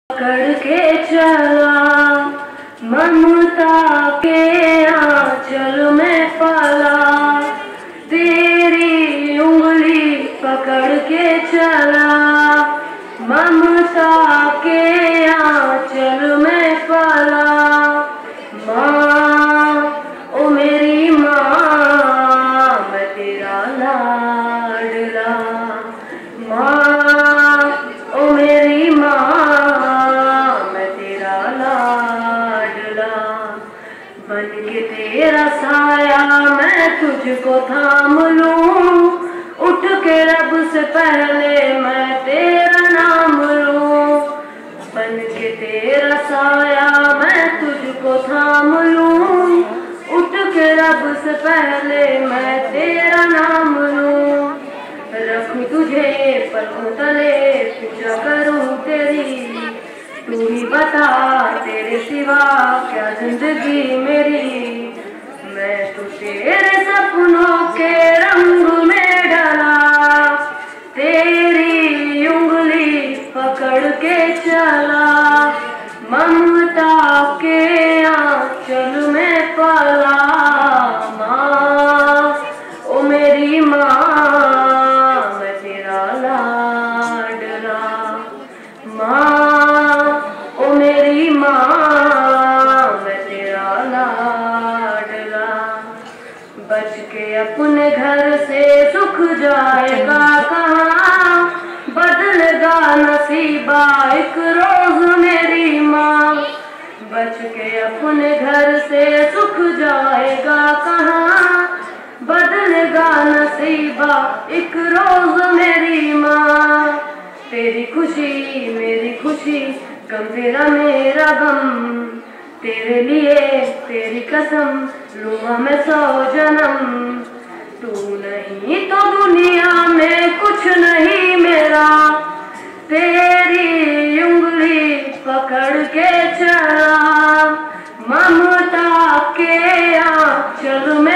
पकड़ के चला ममता के आंचल में पला, तेरी उंगली पकड़ के चला ममता के आंचल में पला। माँ ओ मेरी माँ मैं तेरा लाडला, माँ ओ मेरी माँ मैं तेरा लाडला। बन के तेरा साया मैं तुझको थाम लूं, उठ के रब से पहले मैं तेरा नाम लूं। बन के तेरा साया मैं तुझको थाम लूं, उठ के रब से पहले मैं तेरा नाम लूं। रखूं तुझे पलकों तले पूजा करूं तेरी, तू ही बता तेरे सिवा क्या जिंदगी मेरी। मैं तो तेरे सपनों के रंग में ढला, तेरी उंगली पकड़ के चला ममता के आंचल में पला। माँ ओ मेरी माँ मैं तेरा लाडला, माँ ओ मेरी माँ मैं तेरा लाडला। बच के अपने घर से सुख जाएगा कहाँ, बदलेगा नसीबा एक रोज मेरी माँ। बच के अपने घर से सुख जाएगा कहाँ, बदलेगा नसीबा एक रोज मेरी माँ। तेरी खुशी मेरी खुशी, गम तेरा मेरा गम, तेरे लिए तेरी कसम लूँगा मैं 100 जन्म। तू नहीं तो दुनिया में कुछ नहीं मेरा, तेरी उंगली पकड़ के चला ममता के आंचल में